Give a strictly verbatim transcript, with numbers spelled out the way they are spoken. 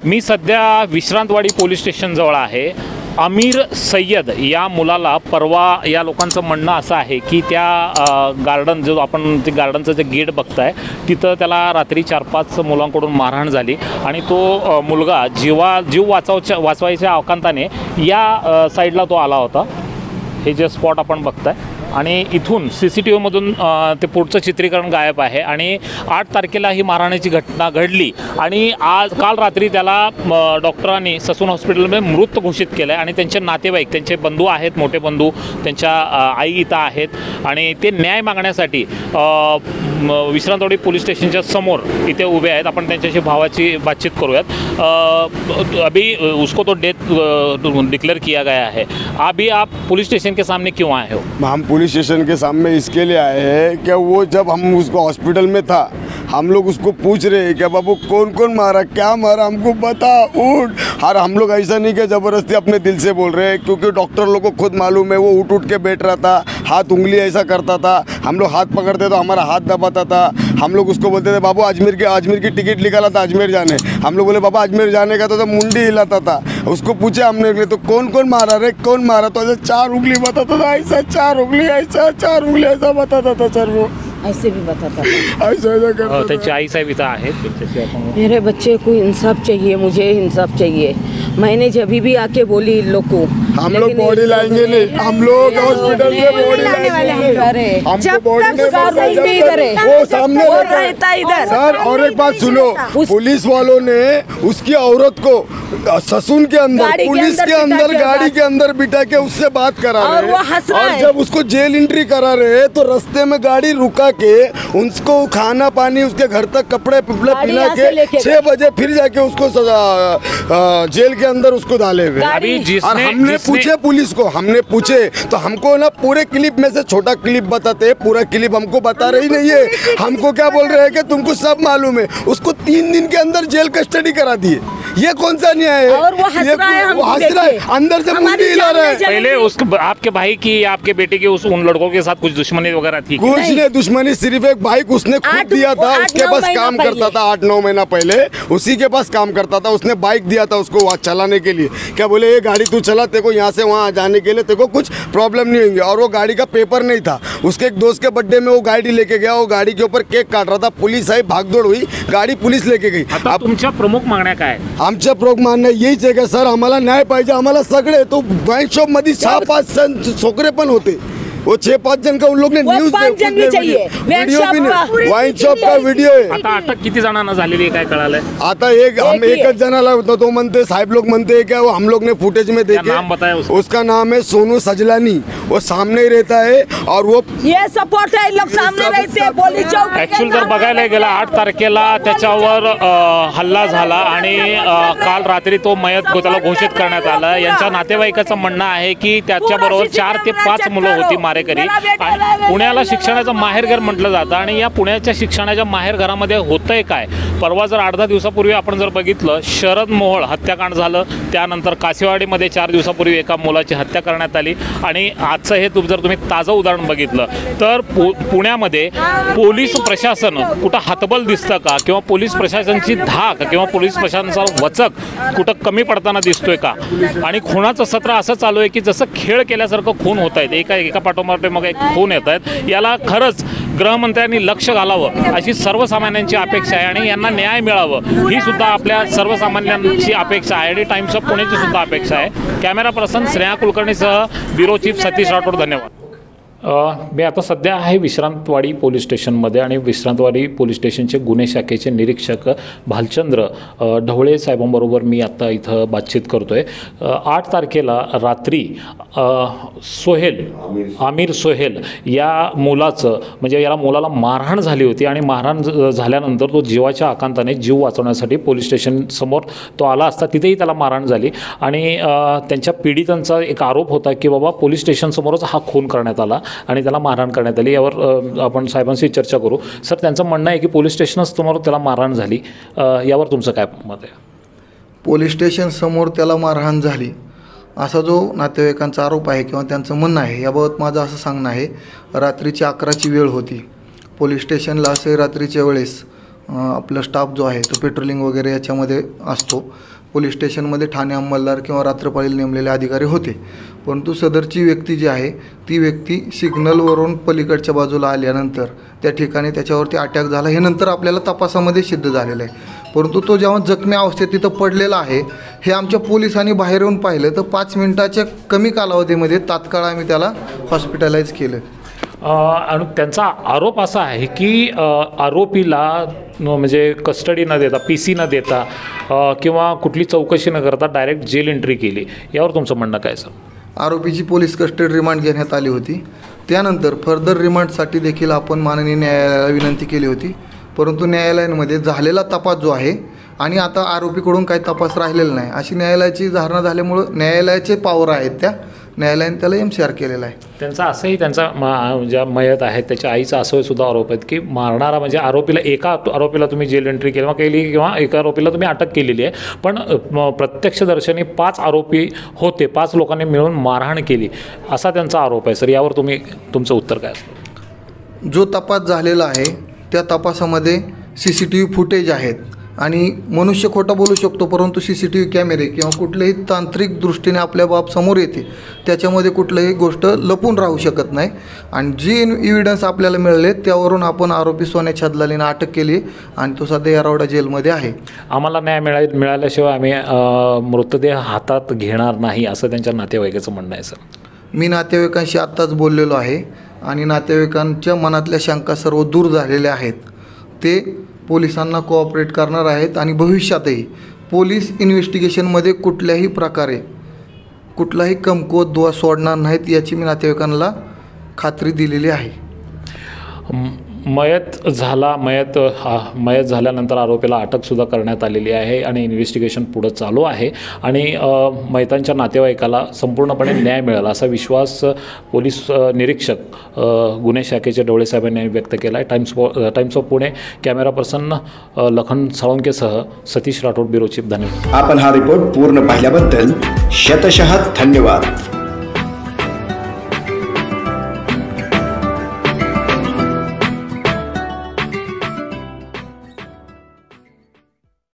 मी सध्या विश्रांतवाडी पोलीस स्टेशनजवळ आहे। अमीर सय्यद या मुलाला परवा या लोकांचं म्हणणं असं आहे की त्या गार्डन जो आपण ते गार्डनचं जे गेट बघताय तिथं त्याला रात्री चार पाच मुलांकडून मारहाण झाली आणि तो मुलगा जीवा जीव वाचवच्या वाचवायच्या अवकांताने या साईडला तो आला होता। हे जे स्पॉट आपण बघताय आणि इथून सी सी टी व्हीमधून ते पुढचं चित्रीकरण गायब आहे आणि आठ तारखेला ही मारहाणीची घटना घडली आणि आज काल रात्री त्याला डॉक्टरांनी ससून हॉस्पिटलमध्ये मृत घोषित केलं आहे आणि त्यांचे नातेवाईक त्यांचे बंधू आहेत, मोठे बंधू त्यांच्या आई इथं आहेत आणि ते न्याय मागण्यासाठी विश्रांतवाडी पोलीस स्टेशनच्या समोर इथे उभे आहेत। आपण त्यांच्याशी भावाची बातचीत करूयात। अभी उसको तो डेथ डिक्लेयर किया गया है, अभी आप पुलिस स्टेशन के सामने क्यों आए हो? हम पुलिस स्टेशन के सामने इसके लिए आए हैं कि वो जब हम उसको हॉस्पिटल में था हम लोग उसको पूछ रहे हैं कि बाबू कौन कौन मारा, क्या मारा, हमको बता, उठ। और हम लोग ऐसा नहीं कि ज़बरदस्ती अपने दिल से बोल रहे हैं, क्योंकि डॉक्टर लोग को खुद मालूम है वो उठ उठ के बैठ रहा था, हाथ उंगली ऐसा करता था, हम लोग हाथ पकड़ते तो हमारा हाथ दबाता था। हम लोग उसको बोलते थे बाबू अजमेर के अजमेर की टिकट निकाला था अजमेर जाने, हम लोग बोले बाबा अजमेर जाने का तो, तो मुंडी हिलाता था। उसको पूछे हमने तो कौन कौन मारा रे, कौन मारा, तो ऐसे चार उंगली बताता था, ऐसा चार उंगली ऐसा चार उंगली ऐसा बताता था सर, वो ऐसे भी बताता था, ऐसा ऐसा करता था। त्याची आई साहेब इथं आहेत। मेरे बच्चे को इंसाफ चाहिए, मुझे इंसाफ चाहिए। मैंने जब भी आके बोली इन लोग को हम लोग बॉडी लाएंगे नहीं, हम लोग हॉस्पिटल से बॉडी लाएंगे, हमको बॉडी नहीं करे, वो सामने रहता इधर। सर और एक बात सुनो, पुलिस वालों ने उसकी औरत को ससून के अंदर पुलिस के अंदर गाड़ी के अंदर बिठा के उससे बात करा रहे हैं और जब उसको जेल एंट्री करा रहे तो रास्ते में गाड़ी रुका के उसको खाना पानी उसके घर तक कपड़े पिपड़े पिला के छह बजे फिर जाके उसको जेल के अंदर उसको डाले हुए। और हमने पूछे पुलिस को, हमने पूछे तो हमको ना पूरे क्लिप में से छोटा क्लिप बताते, पूरा क्लिप हमको बता रही नहीं है। हमको क्या बोल रहे हैं कि तुमको सब मालूम है। उसको तीन दिन के अंदर जेल कस्टडी करा दिए, ये कौन सा न्याय है? और वो हंस रहा है, वो हंस रहा है, अंदर से मुंडी हिला रहा है। पहले उसके आपके भाई की आपके बेटे की उस उन लड़कों के साथ कुछ दुश्मनी वगैरह थी? कुछ नहीं दुश्मनी, सिर्फ एक बाइक उसने खुद दिया था, उसके पास काम करता था आठ नौ महीना पहले, उसी के पास काम करता था। उसने बाइक दिया था उसको वहाँ चलाने के लिए, क्या बोले ये गाड़ी तू चला, तेरे को यहाँ से वहाँ जाने के लिए तेरे को कुछ प्रॉब्लम नहीं होंगे। और वो गाड़ी का पेपर नहीं था, उसके एक दोस्त के बर्थडे में वो गाड़ी लेके गया, वो गाड़ी के ऊपर केक काट रहा था, पुलिस आई, भागदौड़ हुई, गाडी पुलिस लेके गई। अब तुमच्या प्रमुख मागण्या काय? आमच्या प्रमुख मागण्या यहीच आहे का सर आम्हाला न्याय पाहिजे। आम्हाला सगळे तो वाईन शॉप मध्ये सहा पाच छोकरे पण होते, वो छह पाँच जन का उन लोग ने न्यूज चाहिए, वीडियो भी नहीं, वाइन शॉप का व्हिडिओ आहे। आता अटक किती जणांना झालेली आहे काय कळालंय? आता एक हम एकच जणाला होतो, तो म्हणते साहेब लोग म्हणते हैं क्या वो हम लोग ने फुटेज में देखे, नाम बताया उसका? उसका नाम है सोनू सजलानी, वो सामने ही रहता है और वो ये सपोर्ट है, लोग सामने रहते हैं पुलिस चौक। ऍक्च्युअल जर बघायला गेला आठ तारखेला त्याच्यावर हल्ला झाला आणि काल रात्री तो मयत त्याला घोषित करण्यात आला। यांच्या नातेवाईकाचं म्हणणं आहे की त्याच्याबरोबर चार ते पाच मुलं होती मारेकरी। पुण्याला शिक्षणाचं माहेरघर म्हटलं जातं आणि या पुण्याच्या शिक्षणाच्या माहेरघरामध्ये होतंय काय? परवा जर आठ दहा दिवसापूर्वी आपण जर बघितलं शरद मोहोळ हत्याकांड झालं, त्यानंतर कासेवाडीमध्ये चार दिवसापूर्वी एका मुलाची हत्या करण्यात आली आणि आजचं हे तुम जर तुम्ही ताजं उदाहरण बघितलं तर पु पुण्यामध्ये पोलीस प्रशासन कुठं हातबल दिसतं का किंवा पोलीस प्रशासनाची धाक किंवा पोलीस प्रशासनाचा वचक कुठं कमी पडताना दिसतोय का? आणि खुनाचं सत्र असं चालू आहे की जसं खेळ केल्यासारखं खून होत आहेत, एका एका पाठोपाठ मग एक खून येत आहेत। याला खरंच गृहमंत्र्यांनी लक्ष घालावं अशी सर्वसामान्यांची अपेक्षा आहे आणि यांना न्याय मिळावं ही सुद्धा आपल्या सर्वसामान्यांची अपेक्षा आहे आणि टाइम्स ऑफ पुण्याची सुद्धा अपेक्षा आहे। कॅमेरा पर्सन श्रेया कुलकर्णीसह ब्युरो चीफ सतीश राठोड, धन्यवाद। मी आता सध्या आहे विश्रांतवाडी पोलीस स्टेशनमध्ये आणि विश्रांतवाडी पोलीस स्टेशनचे गुन्हे शाखेचे निरीक्षक भालचंद्र ढवळे साहेबांबरोबर मी आता इथं बातचीत करतो आहे। आठ तारखेला रात्री सोहेल आमिर सोहेल या मुलाचं म्हणजे याला मुलाला मारहाण झाली होती आणि मारहाण झाल्यानंतर तो जीवाच्या आकांताने जीव वाचवण्यासाठी पोलीस स्टेशनसमोर तो आला असता तिथेही त्याला मारहाण झाली आणि त्यांच्या पीडितांचा एक आरोप होता की बाबा पोलीस स्टेशनसमोरच हा खून करण्यात आला आणि त्याला मारहाण करण्यात आली। यावर आपण साहेबांशी चर्चा करू। सर, त्यांचं म्हणणं आहे की पोलीस स्टेशनसमोर त्याला मारहाण झाली, यावर तुमचं काय मत आहे? पोलीस स्टेशनसमोर त्याला मारहाण झाली असा जो नातेवाईकांचा आरोप आहे किंवा त्यांचं म्हणणं आहे, याबाबत माझं असं सांगणं आहे, रात्रीची अकराची वेळ होती, पोलीस स्टेशनला असे रात्रीच्या वेळेस आपला स्टाफ जो आहे तो पेट्रोलिंग वगैरे याच्यामध्ये असतो, पोलीस स्टेशनमध्ये ठाणे अंमलदार किंवा रात्रपाळीला नेमलेले अधिकारी होते. परंतु सदरची व्यक्ती जी आहे ती व्यक्ती सिग्नलवरून पलीकडच्या बाजूला आल्यानंतर त्या ठिकाणी त्याच्यावरती अटॅक झाला, हे नंतर आपल्याला तपासामध्ये सिद्ध झालेलं आहे. परंतु तो जेव्हा जखमी अवस्थेत तिथं पडलेला आहे हे आमच्या पोलिसांनी बाहेर येऊन पाहिलं तर पाच मिनिटाच्या कमी कालावधीमध्ये तात्काळ आम्ही त्याला हॉस्पिटलाइज केलं. आणि त्यांचा आरोप असा आहे की आरोपीला म्हणजे कस्टडी न देता, पी सी न देता किंवा कुठली चौकशी न करता डायरेक्ट जेल एंट्री केली. यावर तुमचं म्हणणं काय सर? आरोपीची पोलीस कस्टडी रिमांड घेण्यात आली होती. त्यानंतर फर्दर रिमांडसाठी देखील आपण माननीय न्यायालयाला विनंती केली होती. परंतु न्यायालयामध्ये झालेला तपास जो आहे आणि आता आरोपीकडून काही तपास राहिलेला नाही अशी न्यायालयाची धारणा झाल्यामुळं न्यायालयाचे पॉवर आहेत त्या न्यायालयाने त्याला एम सी आर केलेला आहे. त्यांचा असंही त्यांचा मा ज्या मयत आहेत त्याच्या आईचा असं सुद्धा आरोप आहेत की मारणारा म्हणजे आरोपीला एका आरोपीला तुम्ही जेल एंट्री किंवा केली किंवा एका आरोपीला तुम्ही अटक केलेली आहे, पण प्रत्यक्षदर्शनी पाच आरोपी होते, पाच लोकांनी मिळून मारहाण केली असा त्यांचा आरोप आहे. सर यावर तुम्ही तुमचं उत्तर काय असतं? जो तपास झालेला आहे त्या तपासामध्ये C C T V footage आहेत आणि मनुष्य खोटं बोलू शकतो परंतु सी सी टी व्ही कॅमेरे किंवा कुठल्याही तांत्रिक दृष्टीने आपल्या बाब समोर येते त्याच्यामध्ये कुठलीही गोष्ट लपून राहू शकत नाही. आणि जी इव्हिडन्स आपल्याला मिळाले त्यावरून आपण आरोपी सोन्या छदलालीनं अटक केली आणि तो सध्या येरवडा जेलमध्ये आहे. आम्हाला न्याय मिळा मिळाल्याशिवाय आम्ही मृतदेह हातात घेणार नाही असं त्यांच्या नातेवाईकाचं म्हणणं आहे. सर मी नातेवाईकांशी आत्ताच बोललेलो आहे आणि नातेवाईकांच्या मनातल्या शंका सर्व दूर झालेल्या आहेत. ते पोलिसांना कोऑपरेट करणार आहेत आणि भविष्यातही पोलीस इन्व्हेस्टिगेशनमध्ये कुठल्याही प्रकारे कुठलाही कमकुवत दुवा सोडणार नाहीत याची मी नातेवाईकांना खात्री दिलेली आहे. मयत झाला मयत मयत झाल्यानंतर आरोपीला अटकसुद्धा करण्यात आलेली आहे आणि इन्व्हेस्टिगेशन पुढं चालू आहे आणि मयतांच्या नातेवाईकाला संपूर्णपणे न्याय मिळाला असा विश्वास पोलीस निरीक्षक गुन्हे शाखेचे डोळे साहेबांनी व्यक्त केला आहे. Times Times of Pune camera person Lakhan साळुंकेसह सतीश राठोड, ब्युरो चीफ, धन्यवाद. आपण हा रिपोर्ट पूर्ण पाहिल्याबद्दल शतशः धन्यवाद.